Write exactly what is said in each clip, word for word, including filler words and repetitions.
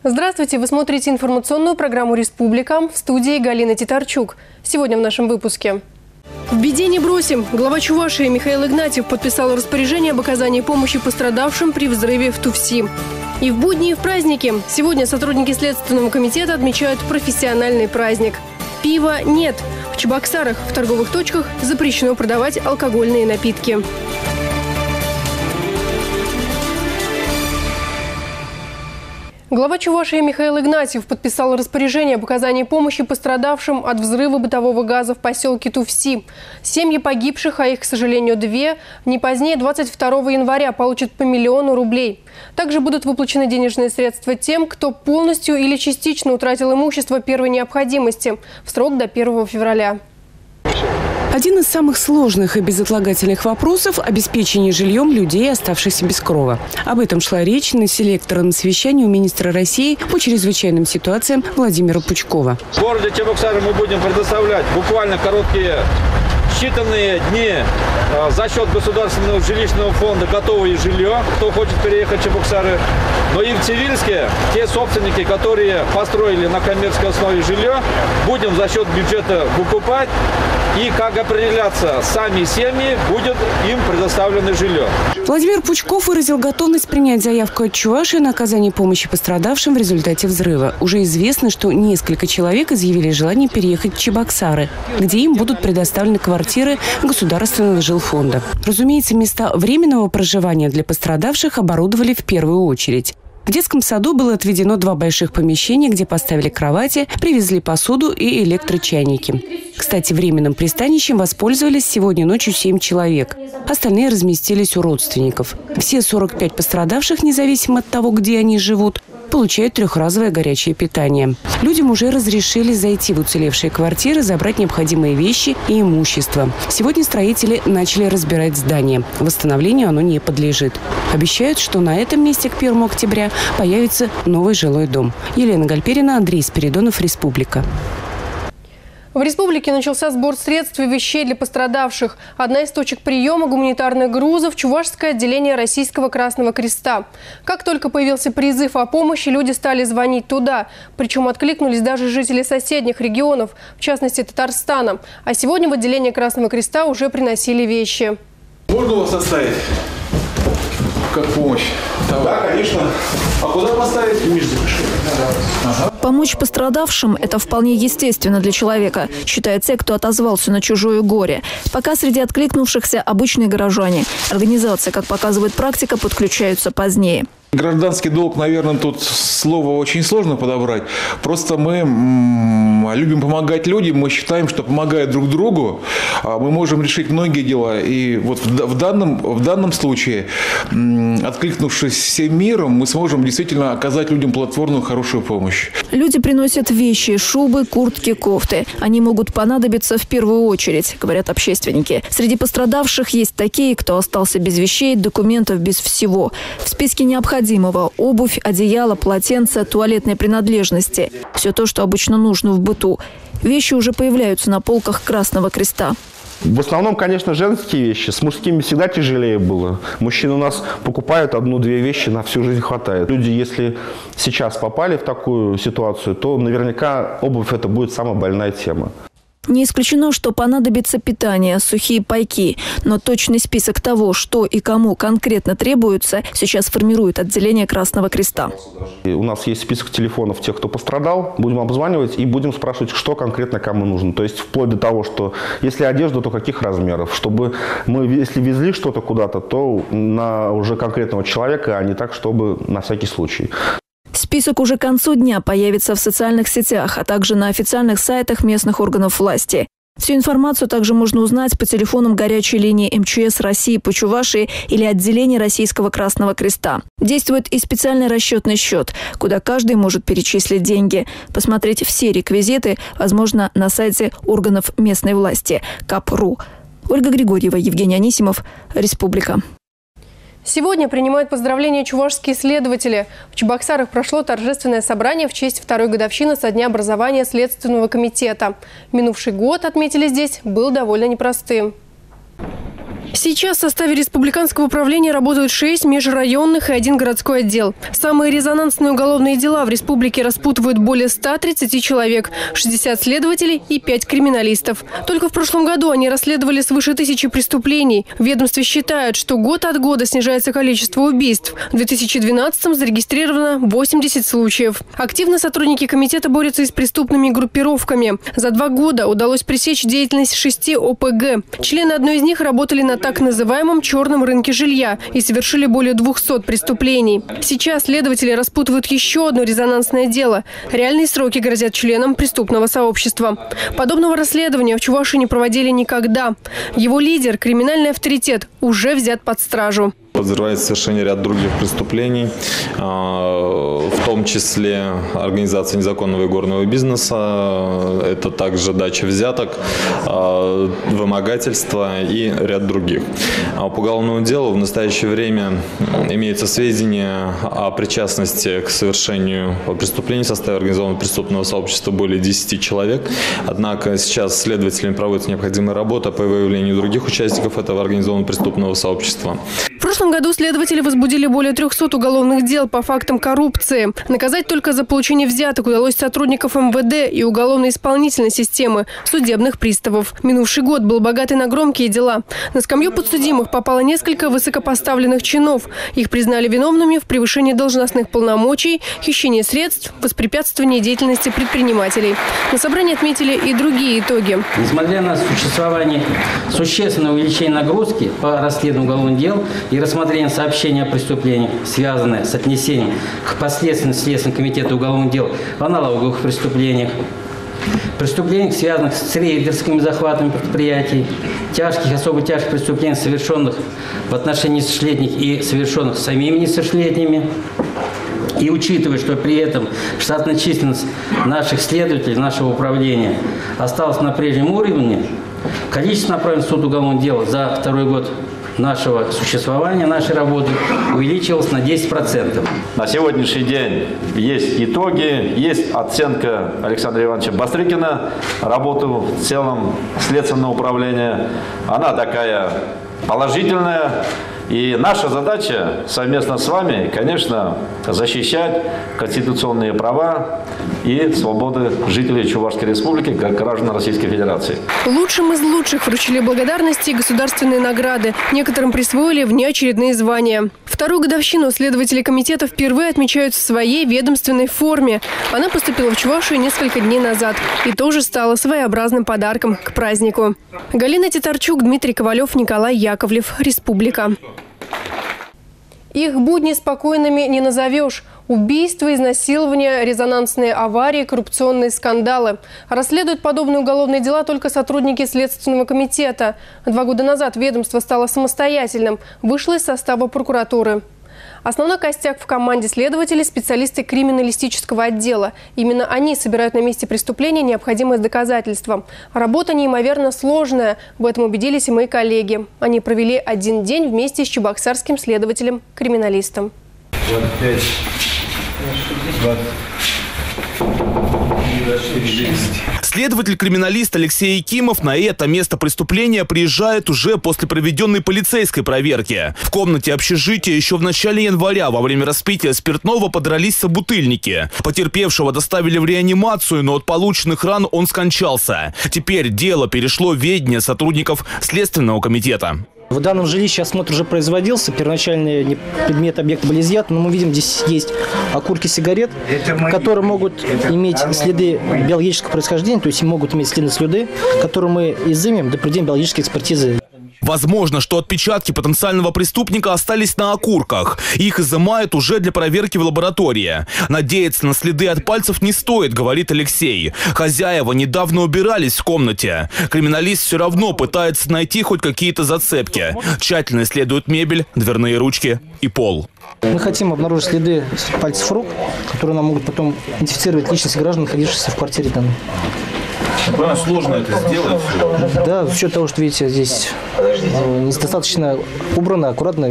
Здравствуйте! Вы смотрите информационную программу «Республика», в студии Галина Титарчук. Сегодня в нашем выпуске. В беде не бросим. Глава Чувашии Михаил Игнатьев подписал распоряжение об оказании помощи пострадавшим при взрыве в Туфси. И в будни, и в праздники. Сегодня сотрудники Следственного комитета отмечают профессиональный праздник. Пива нет. В Чебоксарах в торговых точках запрещено продавать алкогольные напитки. Глава Чувашии Михаил Игнатьев подписал распоряжение об оказании помощи пострадавшим от взрыва бытового газа в поселке Туфси. Семьи погибших, а их, к сожалению, две, не позднее двадцать второго января получат по миллиону рублей. Также будут выплачены денежные средства тем, кто полностью или частично утратил имущество первой необходимости в срок до первого февраля. Один из самых сложных и безотлагательных вопросов – обеспечение жильем людей, оставшихся без крова. Об этом шла речь на селекторном совещании у министра России по чрезвычайным ситуациям Владимира Пучкова. В городе Чебоксары мы будем предоставлять буквально короткие, считанные дни за счет государственного жилищного фонда готовое жилье, кто хочет переехать в Чебоксары. Но и в Цивильске те собственники, которые построили на коммерческой основе жилье, будем за счет бюджета выкупать. И как определяться сами семьи, будет им предоставлено жилье. Владимир Пучков выразил готовность принять заявку от Чувашии на оказание помощи пострадавшим в результате взрыва. Уже известно, что несколько человек изъявили желание переехать в Чебоксары, где им будут предоставлены квартиры государственного жилфонда. Разумеется, места временного проживания для пострадавших оборудовали в первую очередь. В детском саду было отведено два больших помещения, где поставили кровати, привезли посуду и электрочайники. Кстати, временным пристанищем воспользовались сегодня ночью семь человек. Остальные разместились у родственников. Все сорок пять пострадавших, независимо от того, где они живут, получают трехразовое горячее питание. Людям уже разрешили зайти в уцелевшие квартиры, забрать необходимые вещи и имущество. Сегодня строители начали разбирать здание. Восстановлению оно не подлежит. Обещают, что на этом месте к первому октября появится новый жилой дом. Елена Гальперина, Андрей Спиридонов, Республика. В республике начался сбор средств и вещей для пострадавших. Одна из точек приема гуманитарных грузов – Чувашское отделение Российского Красного Креста. Как только появился призыв о помощи, люди стали звонить туда. Причем откликнулись даже жители соседних регионов, в частности Татарстана. А сегодня в отделение Красного Креста уже приносили вещи. Можно вас оставить как помощь? Да, конечно. А куда поставить? Ага. Помочь пострадавшим – это вполне естественно для человека, считают те, кто отозвался на чужое горе. Пока среди откликнувшихся обычные горожане. Организация, как показывает практика, подключаются позднее. Гражданский долг, наверное, тут слово очень сложно подобрать. Просто мы м, любим помогать людям, мы считаем, что помогая друг другу, мы можем решить многие дела. И вот в, в, данном, в данном случае, м, откликнувшись всем миром, мы сможем действительно оказать людям плодотворную, хорошую помощь. Люди приносят вещи, шубы, куртки, кофты. Они могут понадобиться в первую очередь, говорят общественники. Среди пострадавших есть такие, кто остался без вещей, документов, без всего. В списке необходимых обувь, одеяло, полотенце, туалетные принадлежности. Все то, что обычно нужно в быту. Вещи уже появляются на полках Красного Креста. В основном, конечно, женские вещи. С мужскими всегда тяжелее было. Мужчины у нас покупают одну-две вещи, на всю жизнь хватает. Люди, если сейчас попали в такую ситуацию, то наверняка обувь – это будет самая больная тема. Не исключено, что понадобится питание, сухие пайки. Но точный список того, что и кому конкретно требуется, сейчас формирует отделение Красного Креста. У нас есть список телефонов тех, кто пострадал. Будем обзванивать и будем спрашивать, что конкретно кому нужно. То есть вплоть до того, что если одежда, то каких размеров. Чтобы мы, если везли что-то куда-то, то на уже конкретного человека, а не так, чтобы на всякий случай. Список уже к концу дня появится в социальных сетях, а также на официальных сайтах местных органов власти. Всю информацию также можно узнать по телефонам горячей линии эм че эс России по Чувашии или отделения Российского Красного Креста. Действует и специальный расчетный счет, куда каждый может перечислить деньги. Посмотреть все реквизиты возможно на сайте органов местной власти ка п точка ру. Ольга Григорьева, Евгений Анисимов, Республика. Сегодня принимают поздравления чувашские следователи. В Чебоксарах прошло торжественное собрание в честь второй годовщины со дня образования Следственного комитета. Минувший год, отметили здесь, был довольно непростым. Сейчас в составе республиканского управления работают шесть межрайонных и один городской отдел. Самые резонансные уголовные дела в республике распутывают более ста тридцати человек, шестидесяти следователей и пяти криминалистов. Только в прошлом году они расследовали свыше тысячи преступлений. В ведомстве считают, что год от года снижается количество убийств. В две тысячи двенадцатом зарегистрировано восемьдесят случаев. Активно сотрудники комитета борются и с преступными группировками. За два года удалось пресечь деятельность шести о пэ гэ. Члены одной из них работали на так называемом черном рынке жилья и совершили более двухсот преступлений. Сейчас следователи распутывают еще одно резонансное дело. Реальные сроки грозят членам преступного сообщества. Подобного расследования в Чувашии не проводили никогда. Его лидер, криминальный авторитет, уже взят под стражу. Подозревается совершение ряда других преступлений, в том числе организация незаконного игорного бизнеса, это также дача взяток, вымогательство и ряд других. По уголовному делу в настоящее время имеются сведения о причастности к совершению преступлений в составе организованного преступного сообщества более десяти человек. Однако сейчас следователями проводится необходимая работа по выявлению других участников этого организованного преступного сообщества. В прошлом году следователи возбудили более трехсот уголовных дел по фактам коррупции. Наказать только за получение взяток удалось сотрудников эм вэ дэ и уголовно-исполнительной системы, судебных приставов. Минувший год был богатый на громкие дела. На скамью подсудимых попало несколько высокопоставленных чинов. Их признали виновными в превышении должностных полномочий, хищении средств, воспрепятствовании деятельности предпринимателей. На собрании отметили и другие итоги. Несмотря на существование существенного увеличения нагрузки по расследованию уголовных дел и рассмотрение сообщения о преступлениях, связанных с отнесением к последствиям Следственного комитета уголовных дел в аналоговых преступлениях, преступлениях, связанных с рейдерскими захватами предприятий, тяжких, особо тяжких преступлений, совершенных в отношении несовершеннолетних и совершенных самими несовершеннолетними. И учитывая, что при этом штатная численность наших следователей, нашего управления осталась на прежнем уровне, количество направленных в суд уголовных дел за второй год нашего существования, нашей работы увеличилось на десять процентов. На сегодняшний день есть итоги, есть оценка Александра Ивановича Бастрыкина, работу в целом Следственного управления. Она такая положительная. И наша задача совместно с вами, конечно, защищать конституционные права и свободы жителей Чувашской Республики, как граждан Российской Федерации. Лучшим из лучших вручили благодарности и государственные награды. Некоторым присвоили внеочередные звания. Вторую годовщину следователи комитета впервые отмечают в своей ведомственной форме. Она поступила в Чувашию несколько дней назад и тоже стала своеобразным подарком к празднику. Галина Титарчук, Дмитрий Ковалев, Николай Яковлев. Республика. Их будни спокойными не назовешь. Убийства, изнасилования, резонансные аварии, коррупционные скандалы. Расследуют подобные уголовные дела только сотрудники Следственного комитета. Два года назад ведомство стало самостоятельным, вышло из состава прокуратуры. Основной костяк в команде следователей – специалисты криминалистического отдела. Именно они собирают на месте преступления необходимые доказательства. Работа неимоверно сложная. В этом убедились и мои коллеги. Они провели один день вместе с чебоксарским следователем-криминалистом. двадцать пять, двадцать, двадцать четыре. Следователь-криминалист Алексей Якимов на это место преступления приезжает уже после проведенной полицейской проверки. В комнате общежития еще в начале января во время распития спиртного подрались собутыльники. Потерпевшего доставили в реанимацию, но от полученных ран он скончался. Теперь дело перешло в ведение сотрудников Следственного комитета. В данном жилище осмотр уже производился, первоначальные предметы объекта были изъяты, но мы видим, здесь есть окурки сигарет, которые могут иметь следы биологического происхождения, то есть могут иметь следы следы, которые мы изымем до проведения биологической экспертизы. Возможно, что отпечатки потенциального преступника остались на окурках. Их изымают уже для проверки в лаборатории. Надеяться на следы от пальцев не стоит, говорит Алексей. Хозяева недавно убирались в комнате. Криминалист все равно пытается найти хоть какие-то зацепки. Тщательно исследуют мебель, дверные ручки и пол. Мы хотим обнаружить следы пальцев рук, которые нам могут потом идентифицировать личность граждан, находившихся в квартире данной. Довольно сложно это сделать. Да, с учетом того, что, видите, здесь недостаточно убрано, аккуратно.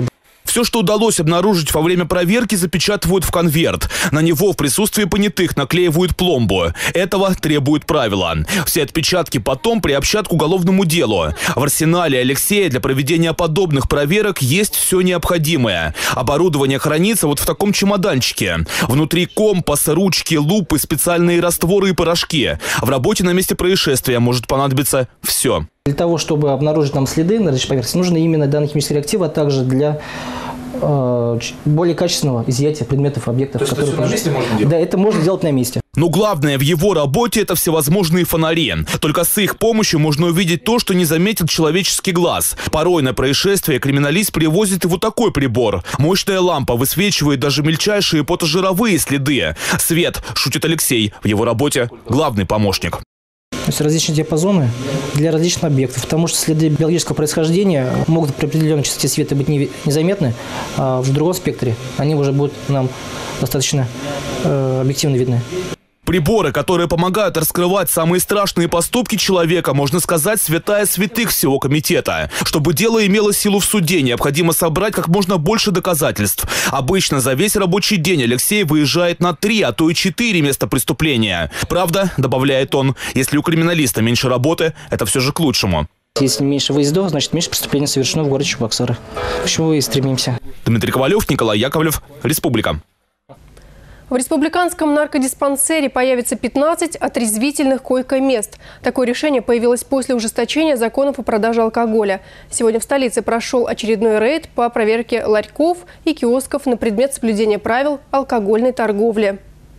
Все, что удалось обнаружить во время проверки, запечатывают в конверт. На него в присутствии понятых наклеивают пломбу. Этого требуют правила. Все отпечатки потом приобщат к уголовному делу. В арсенале Алексея для проведения подобных проверок есть все необходимое. Оборудование хранится вот в таком чемоданчике. Внутри компас, ручки, лупы, специальные растворы и порошки. В работе на месте происшествия может понадобиться все. Для того, чтобы обнаружить там следы на различной поверхности, нужны именно данные химические реактивы, а также для э, более качественного изъятия предметов, объектов. То есть это все на месте можно делать? Да, это можно делать на месте. Но главное в его работе – это всевозможные фонари. Только с их помощью можно увидеть то, что не заметит человеческий глаз. Порой на происшествие криминалист привозит и вот такой прибор. Мощная лампа высвечивает даже мельчайшие потожировые следы. Свет, шутит Алексей, в его работе главный помощник. То есть различные диапазоны для различных объектов, потому что следы биологического происхождения могут при определенной частоте света быть незаметны, а в другом спектре они уже будут нам достаточно э, объективно видны. Приборы, которые помогают раскрывать самые страшные поступки человека, можно сказать, святая святых всего комитета. Чтобы дело имело силу в суде, необходимо собрать как можно больше доказательств. Обычно за весь рабочий день Алексей выезжает на три, а то и четыре места преступления. Правда, добавляет он, если у криминалиста меньше работы, это все же к лучшему. Если меньше выездов, значит меньше преступлений совершено в городе Чебоксары. К чему и стремимся. Дмитрий Ковалев, Николай Яковлев, Республика. В республиканском наркодиспансере появится пятнадцать отрезвительных койко-мест. Такое решение появилось после ужесточения законов о продаже алкоголя. Сегодня в столице прошел очередной рейд по проверке ларьков и киосков на предмет соблюдения правил алкогольной торговли.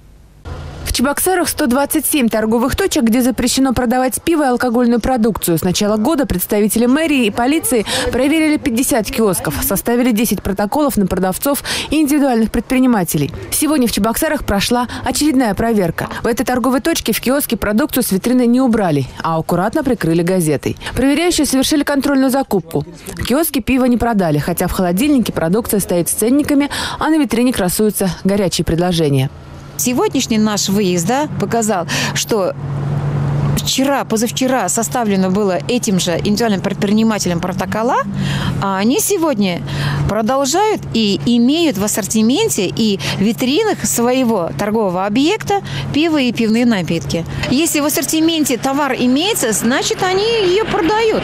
В Чебоксарах сто двадцать семь торговых точек, где запрещено продавать пиво и алкогольную продукцию. С начала года представители мэрии и полиции проверили пятьдесят киосков, составили десять протоколов на продавцов и индивидуальных предпринимателей. Сегодня в Чебоксарах прошла очередная проверка. В этой торговой точке в киоске продукцию с витрины не убрали, а аккуратно прикрыли газетой. Проверяющие совершили контрольную закупку. В киоске пиво не продали, хотя в холодильнике продукция стоит с ценниками, а на витрине красуются горячие предложения. Сегодняшний наш выезд, да, показал, что вчера, позавчера составлено было этим же индивидуальным предпринимателям протокола, а они сегодня продолжают и имеют в ассортименте и витринах своего торгового объекта пиво и пивные напитки. Если в ассортименте товар имеется, значит, они ее продают.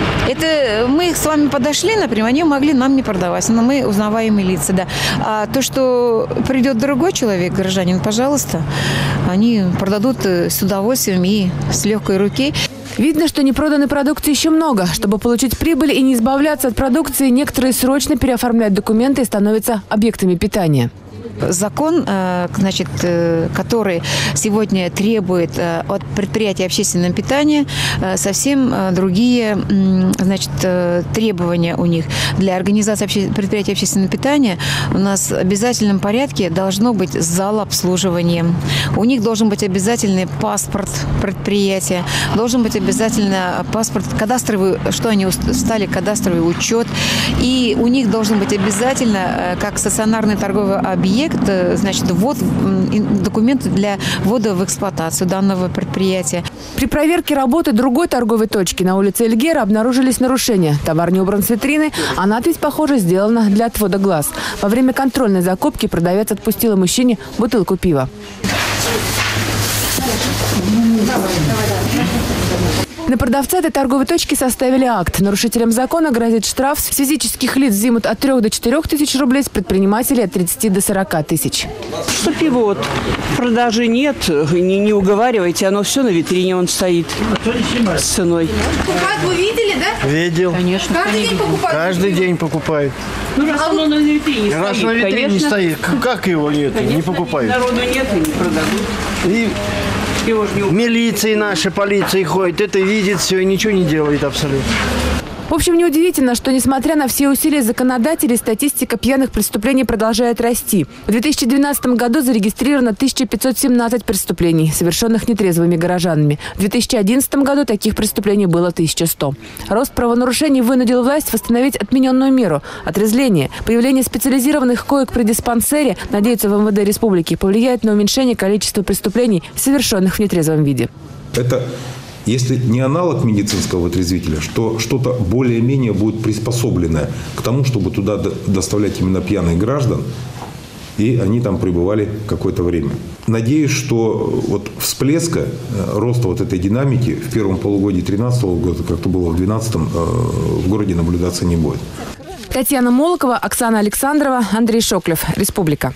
Это мы с вами подошли, например, они могли нам не продавать, но мы узнаваемые лица, да. А то, что придет другой человек, гражданин, пожалуйста, они продадут с удовольствием и с легкой руки. Видно, что непроданной продукции еще много. Чтобы получить прибыль и не избавляться от продукции, некоторые срочно переоформляют документы и становятся объектами питания. Закон, значит, который сегодня требует от предприятий общественного питания совсем другие, значит, требования у них. Для организации предприятий общественного питания у нас в обязательном порядке должно быть зал обслуживания. У них должен быть обязательный паспорт предприятия, должен быть обязательно паспорт кадастровый, что они стали кадастровый учет. И у них должен быть обязательно, как стационарный торговый объект, значит, ввод, документы для ввода в эксплуатацию данного предприятия. При проверке работы другой торговой точки на улице Эльгера обнаружились нарушения. Товар не убран с витрины, а надпись, похоже, сделана для отвода глаз. Во время контрольной закупки продавец отпустила мужчине бутылку пива. На продавца этой торговой точки составили акт. Нарушителям закона грозит штраф. С физических лиц взимут от трёх до четырёх тысяч рублей, с предпринимателей от тридцати до сорока тысяч. Что пиво вот продажи нет, не, не уговаривайте, оно все на витрине, он стоит с ценой. Покупают, вы видели, да? Видел. Конечно. Каждый день покупают? Каждый день покупают. Ну, раз оно на витрине раз стоит, на витрине конечно. стоит, как его нет, Конечно, не покупают. Народу нет и не продадут. И милиции наши, полиции ходит, это видит все и ничего не делает абсолютно. В общем, неудивительно, что, несмотря на все усилия законодателей, статистика пьяных преступлений продолжает расти. В две тысячи двенадцатом году зарегистрировано тысяча пятьсот семнадцать преступлений, совершенных нетрезвыми горожанами. В две тысячи одиннадцатом году таких преступлений было тысяча сто. Рост правонарушений вынудил власть восстановить отмененную меру – отрезвление. Появление специализированных коек при диспансере, надеются в эм вэ дэ республики, повлияет на уменьшение количества преступлений, совершенных в нетрезвом виде. Это Если не аналог медицинского вытрезвителя, что что-то более-менее будет приспособленное к тому, чтобы туда доставлять именно пьяных граждан, и они там пребывали какое-то время. Надеюсь, что вот всплеска роста вот этой динамики в первом полугодии две тысячи тринадцатого года, как это было в две тысячи двенадцатом, в городе наблюдаться не будет. Татьяна Молокова, Оксана Александрова, Андрей Шоклев. Республика.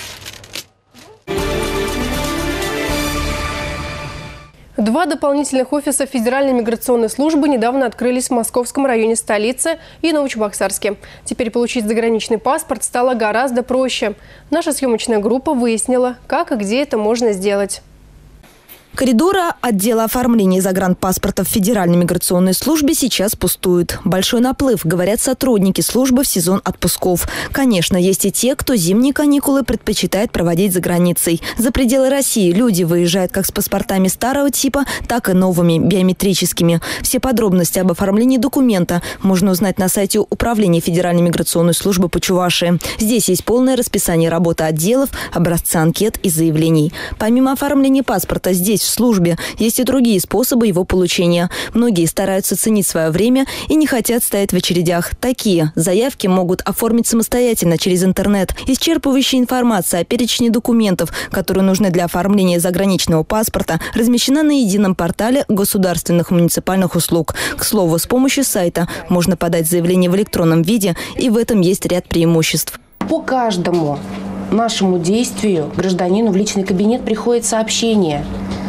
Два дополнительных офиса Федеральной миграционной службы недавно открылись в Московском районе столицы и Новочебоксарске. Теперь получить заграничный паспорт стало гораздо проще. Наша съемочная группа выяснила, как и где это можно сделать. Коридоры отдела оформления загранпаспорта в Федеральной миграционной службе сейчас пустуют. Большой наплыв, говорят сотрудники службы в сезон отпусков. Конечно, есть и те, кто зимние каникулы предпочитает проводить за границей. За пределы России люди выезжают как с паспортами старого типа, так и новыми, биометрическими. Все подробности об оформлении документа можно узнать на сайте Управления Федеральной миграционной службы по Чувашии. Здесь есть полное расписание работы отделов, образцы анкет и заявлений. Помимо оформления паспорта здесь в службе есть и другие способы его получения. Многие стараются ценить свое время и не хотят стоять в очередях. Такие заявки могут оформить самостоятельно через интернет. Исчерпывающая информация о перечне документов, которые нужны для оформления заграничного паспорта, размещена на едином портале государственных муниципальных услуг. К слову, с помощью сайта можно подать заявление в электронном виде, и в этом есть ряд преимуществ. По каждому нашему действию гражданину в личный кабинет приходит сообщение,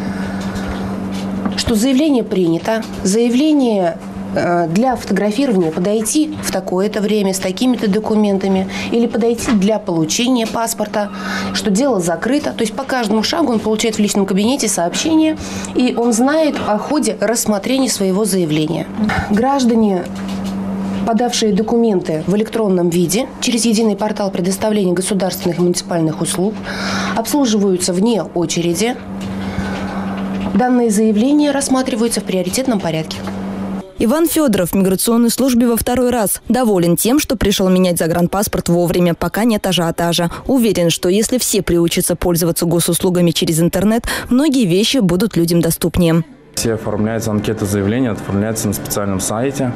что заявление принято, заявление э, для фотографирования подойти в такое-то время с такими-то документами или подойти для получения паспорта, что дело закрыто. То есть по каждому шагу он получает в личном кабинете сообщение, и он знает о ходе рассмотрения своего заявления. Граждане, подавшие документы в электронном виде через единый портал предоставления государственных и муниципальных услуг, обслуживаются вне очереди. Данные заявления рассматриваются в приоритетном порядке. Иван Федоров в миграционной службе во второй раз. Доволен тем, что пришел менять загранпаспорт вовремя, пока нет ажиотажа. Уверен, что если все приучатся пользоваться госуслугами через интернет, многие вещи будут людям доступнее. Все оформляются, анкеты заявления оформляются на специальном сайте.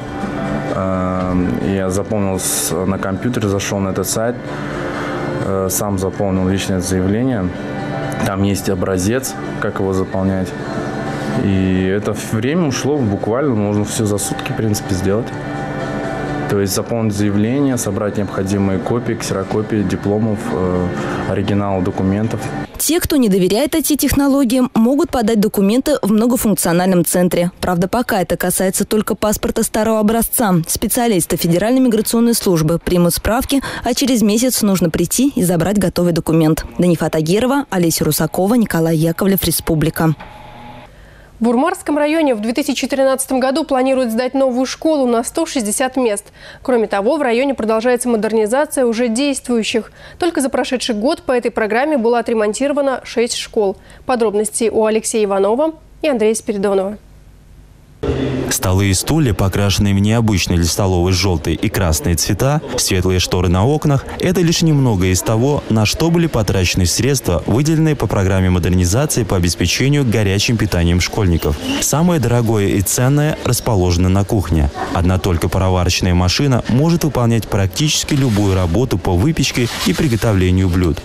Я заполнил на компьютере, зашел на этот сайт, сам заполнил личное заявление. Там есть образец, как его заполнять. И это время ушло буквально, можно все за сутки, в принципе, сделать. То есть заполнить заявление, собрать необходимые копии, ксерокопии дипломов, э, оригиналы документов. Те, кто не доверяет ай ти-технологиям, могут подать документы в многофункциональном центре. Правда, пока это касается только паспорта старого образца. Специалисты Федеральной миграционной службы примут справки, а через месяц нужно прийти и забрать готовый документ. Данифа Тагирова, Олеся Русакова, Николай Яковлев, Республика. В Урмарском районе в две тысячи тринадцатом году планируют сдать новую школу на сто шестьдесят мест. Кроме того, в районе продолжается модернизация уже действующих. Только за прошедший год по этой программе было отремонтировано шесть школ. Подробности у Алексея Иванова и Андрея Спиридонова. Столы и стулья, покрашенные в необычные для столовой желтые и красные цвета, светлые шторы на окнах – это лишь немного из того, на что были потрачены средства, выделенные по программе модернизации по обеспечению горячим питанием школьников. Самое дорогое и ценное расположено на кухне. Одна только пароварочная машина может выполнять практически любую работу по выпечке и приготовлению блюд.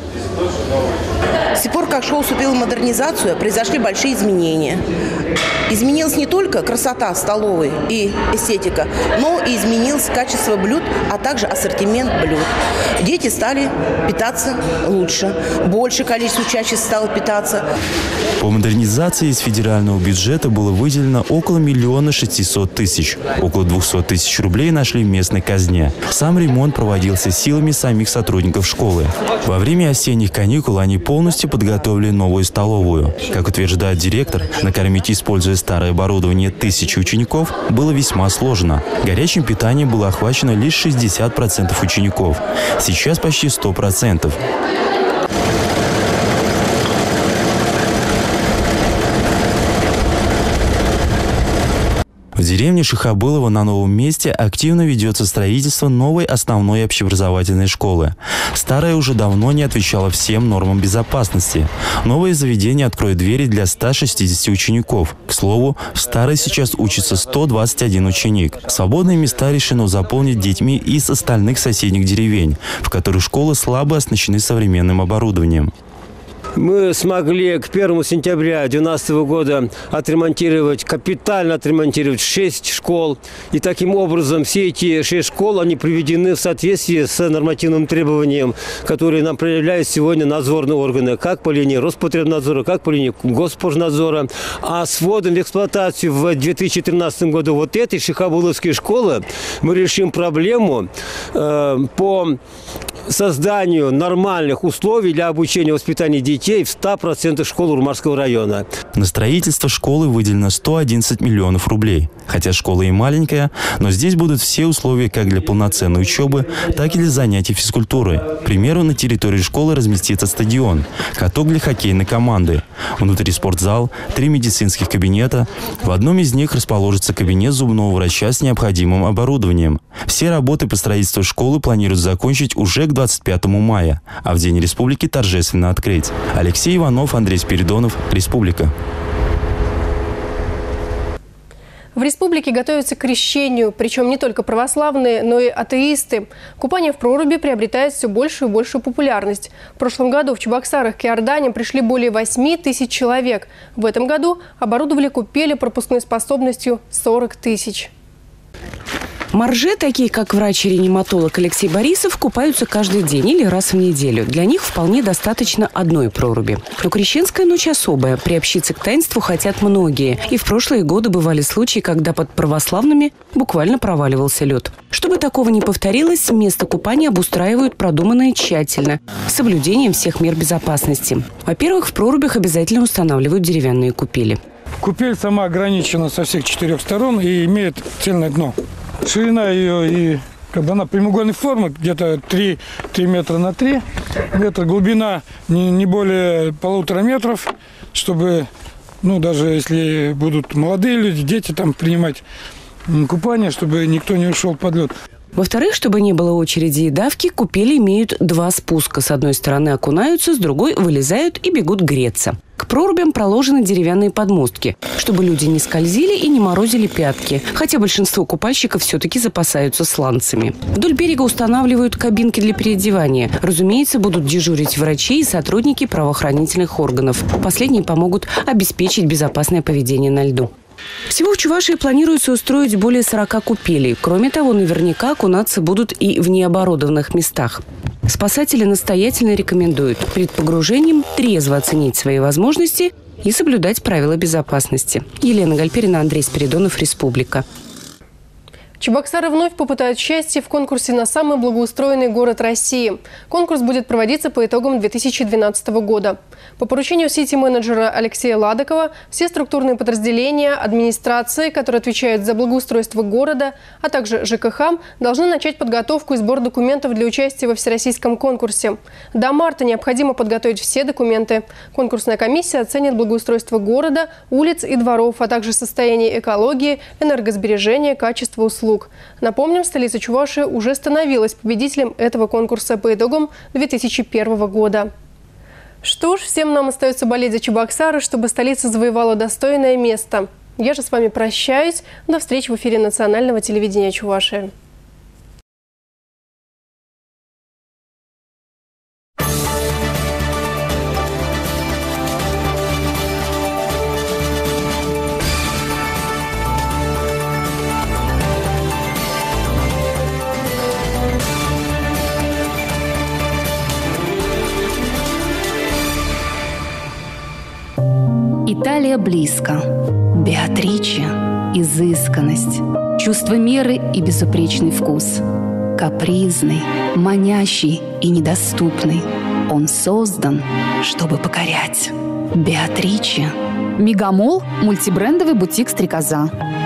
С тех пор, как школа вступила в модернизацию, произошли большие изменения. Изменилась не только красота столовой и эстетика, но и изменилось качество блюд, а также ассортимент блюд. Дети стали питаться лучше, большее количество учащихся стало питаться. По модернизации из федерального бюджета было выделено около миллиона шестисот тысяч. Около двухсот тысяч рублей нашли в местной казне. Сам ремонт проводился силами самих сотрудников школы. Во время осенних каникул они полностью подготовили новую столовую. Как утверждает директор, накормить, используя старое оборудование, тысячи учеников было весьма сложно. Горячим питанием было охвачено лишь шестьдесят процентов учеников. Сейчас почти сто процентов. В В деревне Шихабылово на новом месте активно ведется строительство новой основной общеобразовательной школы. Старая уже давно не отвечала всем нормам безопасности. Новое заведение откроет двери для ста шестидесяти учеников. К слову, в старой сейчас учится сто двадцать один ученик. Свободные места решено заполнить детьми из остальных соседних деревень, в которых школы слабо оснащены современным оборудованием. Мы смогли к первому сентября две тысячи двенадцатого года отремонтировать, капитально отремонтировать шесть школ. И таким образом все эти шесть школ, они приведены в соответствии с нормативным требованием, которые нам проявляют сегодня надзорные органы, как по линии Роспотребнадзора, как по линии Госпожнадзора. А с вводом в эксплуатацию в две тысячи тринадцатом году вот этой Шихабыловской школы мы решим проблему э, по созданию нормальных условий для обучения и воспитания детей в ста процентах школ Урмарского района. На строительство школы выделено сто одиннадцать миллионов рублей. Хотя школа и маленькая, но здесь будут все условия как для полноценной учебы, так и для занятий физкультурой. К примеру, на территории школы разместится стадион, каток для хоккейной команды, внутри спортзал, три медицинских кабинета. В одном из них расположится кабинет зубного врача с необходимым оборудованием. Все работы по строительству школы планируют закончить уже к двадцать пятому мая, а в День Республики торжественно открыть. Алексей Иванов, Андрей Спиридонов, Республика. В республике готовятся к крещению, причем не только православные, но и атеисты. Купание в проруби приобретает все большую и большую популярность. В прошлом году в Чебоксарах к Иордане пришли более восьми тысяч человек. В этом году оборудовали купели пропускной способностью сорок тысяч. Морже, такие как врач-реаниматолог Алексей Борисов, купаются каждый день или раз в неделю. Для них вполне достаточно одной проруби. Но крещенская ночь особая. Приобщиться к таинству хотят многие. И в прошлые годы бывали случаи, когда под православными буквально проваливался лед. Чтобы такого не повторилось, место купания обустраивают продуманно и тщательно, с соблюдением всех мер безопасности. Во-первых, в прорубях обязательно устанавливают деревянные купели. Купель сама ограничена со всех четырех сторон и имеет цельное дно. Ширина ее и как бы она прямоугольной формы, где-то три метра на три метра. Глубина не, не более полутора метров, чтобы, ну, даже если будут молодые люди, дети там принимать купание, чтобы никто не ушел под лед. Во-вторых, чтобы не было очереди и давки, купели имеют два спуска. С одной стороны окунаются, с другой вылезают и бегут греться. К прорубям проложены деревянные подмостки, чтобы люди не скользили и не морозили пятки, хотя большинство купальщиков все-таки запасаются сланцами. Вдоль берега устанавливают кабинки для переодевания. Разумеется, будут дежурить врачи и сотрудники правоохранительных органов. Последние помогут обеспечить безопасное поведение на льду. Всего в Чувашии планируется устроить более сорока купелей. Кроме того, наверняка окунаться будут и в необорудованных местах. Спасатели настоятельно рекомендуют перед погружением трезво оценить свои возможности и соблюдать правила безопасности. Елена Гальперина, Андрей Спиридонов, Республика. Чебоксары вновь попытают счастье в конкурсе на самый благоустроенный город России. Конкурс будет проводиться по итогам две тысячи двенадцатого года. По поручению сити-менеджера Алексея Ладокова все структурные подразделения, администрации, которые отвечают за благоустройство города, а также ЖКХ, должны начать подготовку и сбор документов для участия во всероссийском конкурсе. До марта необходимо подготовить все документы. Конкурсная комиссия оценит благоустройство города, улиц и дворов, а также состояние экологии, энергосбережения, качество услуг. Напомним, столица Чувашии уже становилась победителем этого конкурса по итогам две тысячи первого года. Что ж, всем нам остается болеть за Чебоксары, чтобы столица завоевала достойное место. Я же с вами прощаюсь. До встречи в эфире национального телевидения Чувашии. Италия близко. Беатриче – изысканность, чувство меры и безупречный вкус. Капризный, манящий и недоступный. Он создан, чтобы покорять. Беатриче. Мегамолл – мультибрендовый бутик «Стрекоза».